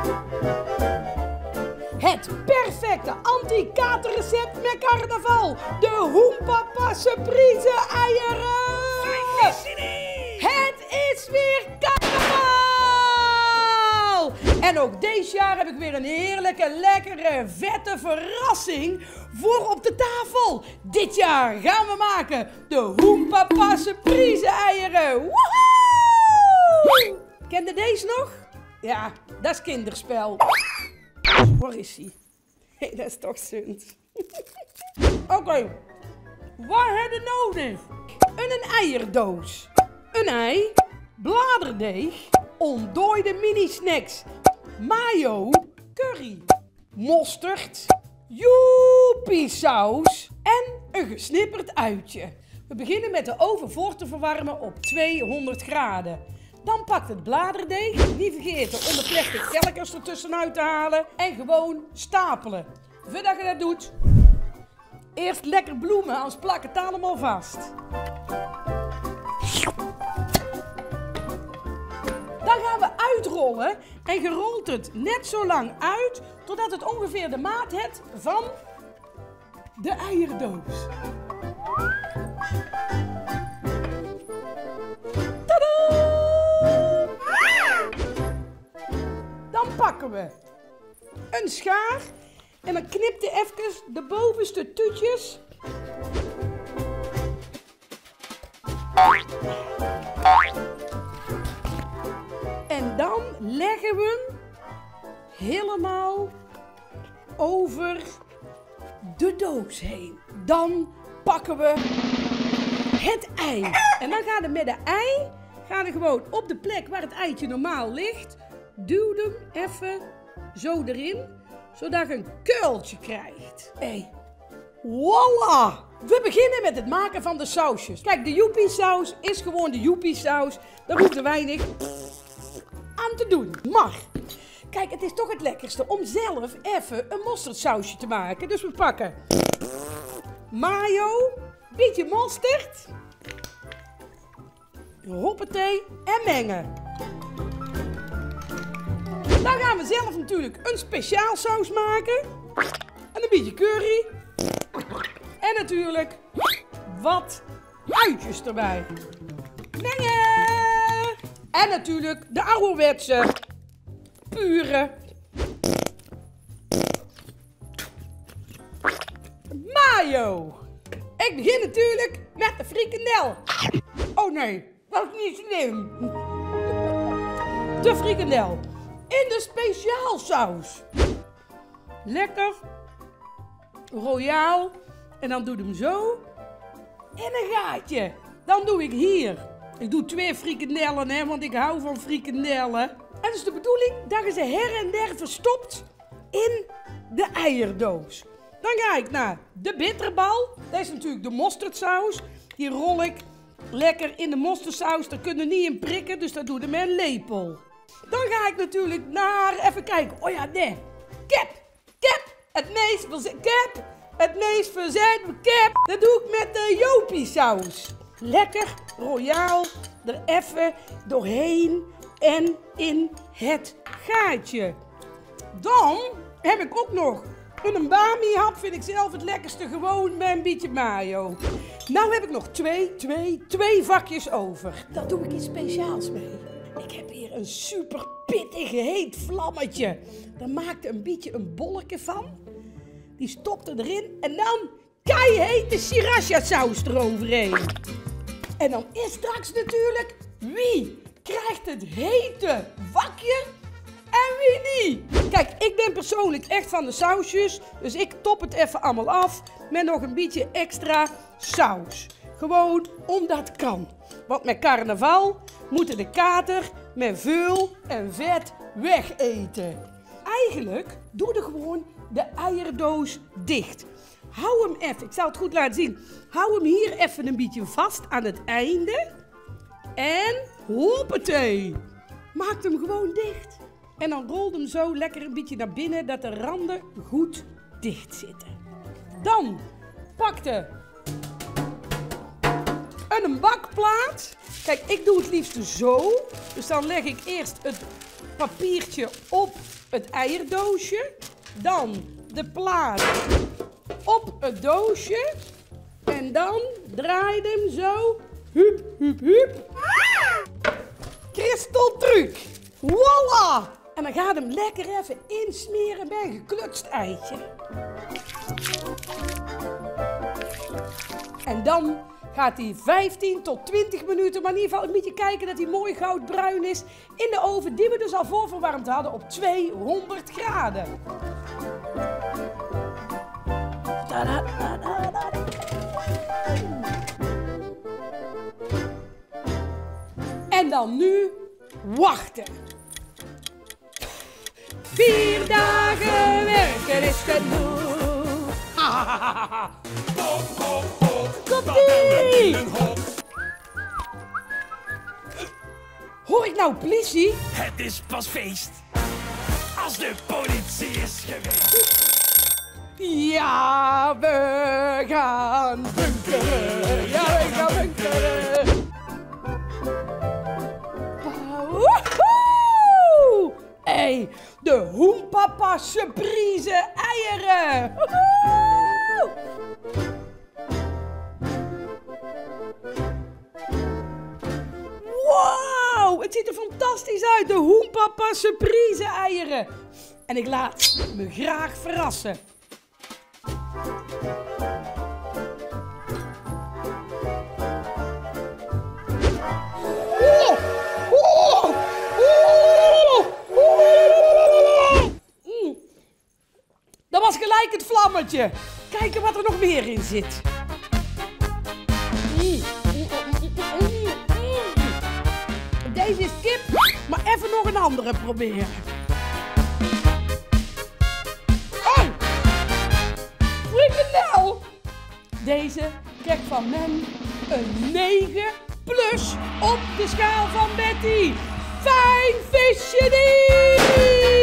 Het perfecte anti-katerrecept met carnaval. De Hoempapa surprise eieren. Het is weer carnaval! En ook deze jaar heb ik weer een heerlijke, lekkere, vette verrassing voor op de tafel. Dit jaar gaan we maken de Hoempapa surprise eieren. Woehoe! Kende deze nog? Ja, dat is kinderspel. Waar is hij? Hey, dat is toch zund. Oké, wat hebben we nodig? Een eierdoos, een ei, bladerdeeg, ontdooide mini-snacks, mayo, curry, mosterd, joepie-saus en een gesnipperd uitje. We beginnen met de oven voor te verwarmen op 200 graden. Dan pakt het bladerdeeg, niet vergeten om de plastic kelkers ertussenuit te halen en gewoon stapelen. Voordat je dat doet, eerst lekker bloemen, anders plakt het allemaal vast. Dan gaan we uitrollen en je rolt het net zo lang uit totdat het ongeveer de maat heeft van de eierdoos. Dan pakken we een schaar en dan knipt je even de bovenste tuutjes. En dan leggen we hem helemaal over de doos heen. Dan pakken we het ei. En dan gaan we met de ei gewoon op de plek waar het eitje normaal ligt. Duw hem even zo erin, zodat je een kuiltje krijgt. Hey, voilà! We beginnen met het maken van de sausjes. Kijk, de joepie saus is gewoon de joepie saus. Daar hoeft er weinig aan te doen. Maar, kijk, het is toch het lekkerste om zelf even een mosterdsausje te maken. Dus we pakken mayo, beetje mosterd, hoppatee en mengen. Dan gaan we zelf natuurlijk een speciaal saus maken. En een beetje curry. En natuurlijk wat uitjes erbij. Mengen! En natuurlijk de ouderwetse pure mayo. Ik begin natuurlijk met de frikandel. Oh nee, dat is niet slim. De frikandel. In de speciaalsaus. Lekker. Royaal. En dan doe ik hem zo. In een gaatje. Dan doe ik hier. Ik doe 2 frikandellen, hè, want ik hou van frikandellen. En het is de bedoeling dat je ze her en der verstopt in de eierdoos. Dan ga ik naar de bitterbal. Dat is natuurlijk de mosterdsaus. Die rol ik lekker in de mosterdsaus. Daar kun je niet in prikken, dus dat doe ik met een lepel. Dan ga ik natuurlijk naar, even kijken, oh ja, nee, kip, het meest verzette kip, dat doe ik met de jopie saus. Lekker royaal er even doorheen en in het gaatje. Dan heb ik ook nog een bami hap, vind ik zelf het lekkerste, gewoon met een beetje mayo. Nou heb ik nog twee vakjes over. Daar doe ik iets speciaals mee. Ik heb hier een super pittig heet vlammetje. Daar maak je een beetje een bolletje van. Die stopt er erin en dan keihete sriracha saus eroverheen. En dan is straks natuurlijk wie krijgt het hete vakje en wie niet. Kijk, ik ben persoonlijk echt van de sausjes, dus ik top het even allemaal af met nog een beetje extra saus. Gewoon omdat het kan. Want met carnaval moeten de kater met veul en vet wegeten. Eigenlijk doe je gewoon de eierdoos dicht. Hou hem even, ik zal het goed laten zien. Hou hem hier even een beetje vast aan het einde. En hoppatee. Maak hem gewoon dicht. En dan rol hem zo lekker een beetje naar binnen, dat de randen goed dicht zitten. Dan pak je een bakplaat. Kijk, ik doe het liefst zo. Dus dan leg ik eerst het papiertje op het eierdoosje. Dan de plaat op het doosje. En dan draai je hem zo. Hup, hup, hup. Kristeltruc. Voilà! En dan gaat hem lekker even insmeren bij een geklutst eitje. En dan gaat hij 15 tot 20 minuten, maar in ieder geval een beetje kijken dat hij mooi goudbruin is, in de oven die we dus al voorverwarmd hadden op 200 graden. En dan nu wachten. 4 dagen werken is genoeg. Komt-ie! Hoor ik nou politie? Het is pas feest als de politie is geweest. Ja, we gaan bunkeren. Ja, we gaan bunkeren. Woehoe! Hey, de Hoenpapa surprise eieren. Woehoe! Wow, het ziet er fantastisch uit, de Hoenpapa surprise eieren. En ik laat me graag verrassen. Dat was gelijk het vlammetje. Kijken wat er nog meer in zit. Deze is kip, maar even nog een andere proberen. Oh! Frikandel! Deze krijgt van men een 9 plus op de schaal van Betty. Fijn visje die!